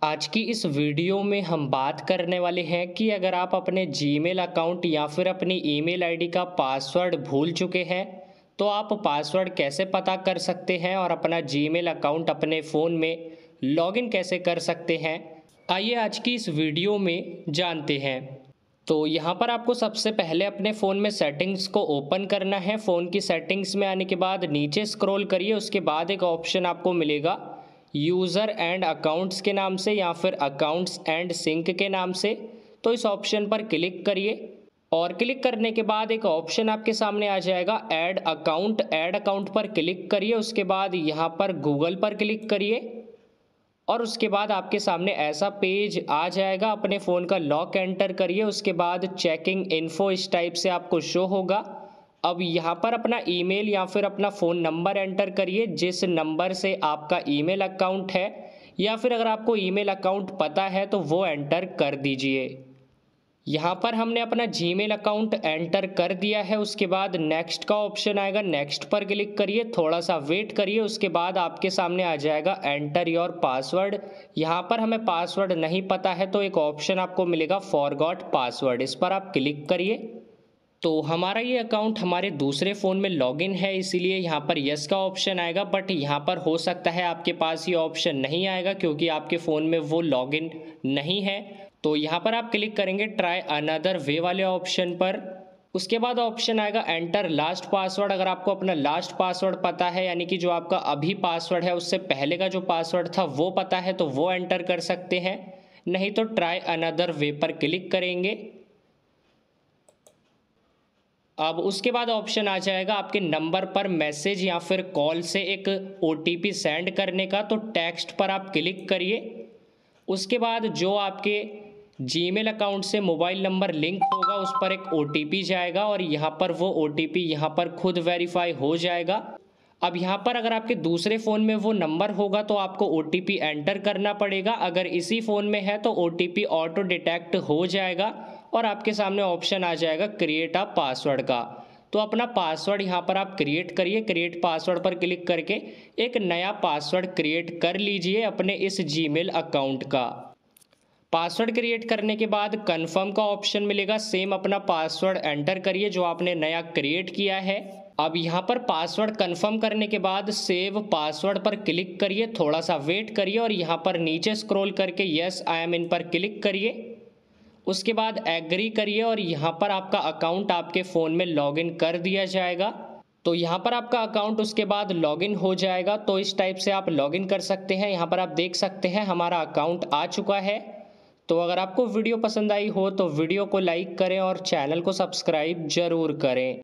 आज की इस वीडियो में हम बात करने वाले हैं कि अगर आप अपने जीमेल अकाउंट या फिर अपनी ईमेल आईडी का पासवर्ड भूल चुके हैं तो आप पासवर्ड कैसे पता कर सकते हैं और अपना जीमेल अकाउंट अपने फ़ोन में लॉगिन कैसे कर सकते हैं। आइए आज की इस वीडियो में जानते हैं। तो यहाँ पर आपको सबसे पहले अपने फ़ोन में सेटिंग्स को ओपन करना है। फ़ोन की सेटिंग्स में आने के बाद नीचे स्क्रॉल करिए, उसके बाद एक ऑप्शन आपको मिलेगा यूज़र एंड अकाउंट्स के नाम से या फिर अकाउंट्स एंड सिंक के नाम से। तो इस ऑप्शन पर क्लिक करिए और क्लिक करने के बाद एक ऑप्शन आपके सामने आ जाएगा ऐड अकाउंट पर क्लिक करिए। उसके बाद यहाँ पर गूगल पर क्लिक करिए और उसके बाद आपके सामने ऐसा पेज आ जाएगा। अपने फ़ोन का लॉक एंटर करिए, उसके बाद चेकिंग इन्फो इस टाइप से आपको शो होगा। अब यहाँ पर अपना ईमेल या फिर अपना फ़ोन नंबर एंटर करिए जिस नंबर से आपका ईमेल अकाउंट है, या फिर अगर आपको ईमेल अकाउंट पता है तो वो एंटर कर दीजिए। यहाँ पर हमने अपना जीमेल अकाउंट एंटर कर दिया है। उसके बाद नेक्स्ट का ऑप्शन आएगा, नेक्स्ट पर क्लिक करिए, थोड़ा सा वेट करिए, उसके बाद आपके सामने आ जाएगा एंटर योर पासवर्ड। यहाँ पर हमें पासवर्ड नहीं पता है तो एक ऑप्शन आपको मिलेगा फॉरगॉट पासवर्ड, इस पर आप क्लिक करिए। तो हमारा ये अकाउंट हमारे दूसरे फ़ोन में लॉगिन है, इसीलिए यहाँ पर यस का ऑप्शन आएगा। बट यहाँ पर हो सकता है आपके पास ये ऑप्शन नहीं आएगा क्योंकि आपके फ़ोन में वो लॉगिन नहीं है। तो यहाँ पर आप क्लिक करेंगे ट्राई अनदर वे वाले ऑप्शन पर। उसके बाद ऑप्शन आएगा एंटर लास्ट पासवर्ड। अगर आपको अपना लास्ट पासवर्ड पता है, यानी कि जो आपका अभी पासवर्ड है उससे पहले का जो पासवर्ड था वो पता है, तो वो एंटर कर सकते हैं, नहीं तो ट्राई अनदर वे पर क्लिक करेंगे। अब उसके बाद ऑप्शन आ जाएगा आपके नंबर पर मैसेज या फिर कॉल से एक OTP सेंड करने का, तो टेक्स्ट पर आप क्लिक करिए। उसके बाद जो आपके जीमेल अकाउंट से मोबाइल नंबर लिंक होगा उस पर एक OTP जाएगा और यहाँ पर वो OTP यहाँ पर खुद वेरीफाई हो जाएगा। अब यहाँ पर अगर आपके दूसरे फ़ोन में वो नंबर होगा तो आपको OTP एंटर करना पड़ेगा। अगर इसी फ़ोन में है तो OTP ऑटो डिटेक्ट हो जाएगा और आपके सामने ऑप्शन आ जाएगा क्रिएट अ पासवर्ड का। तो अपना पासवर्ड यहाँ पर आप क्रिएट करिए। क्रिएट पासवर्ड पर क्लिक करके एक नया पासवर्ड क्रिएट कर लीजिए अपने इस जीमेल अकाउंट का। पासवर्ड क्रिएट करने के बाद कन्फर्म का ऑप्शन मिलेगा, सेम अपना पासवर्ड एंटर करिए जो आपने नया क्रिएट किया है। अब यहाँ पर पासवर्ड कंफर्म करने के बाद सेव पासवर्ड पर क्लिक करिए, थोड़ा सा वेट करिए और यहाँ पर नीचे स्क्रॉल करके यस आई एम इन पर क्लिक करिए। उसके बाद एग्री करिए और यहाँ पर आपका अकाउंट आपके फ़ोन में लॉगिन कर दिया जाएगा। तो यहाँ पर आपका अकाउंट उसके बाद लॉगिन हो जाएगा। तो इस टाइप से आप लॉगिन कर सकते हैं। यहाँ पर आप देख सकते हैं हमारा अकाउंट आ चुका है। तो अगर आपको वीडियो पसंद आई हो तो वीडियो को लाइक करें और चैनल को सब्सक्राइब ज़रूर करें।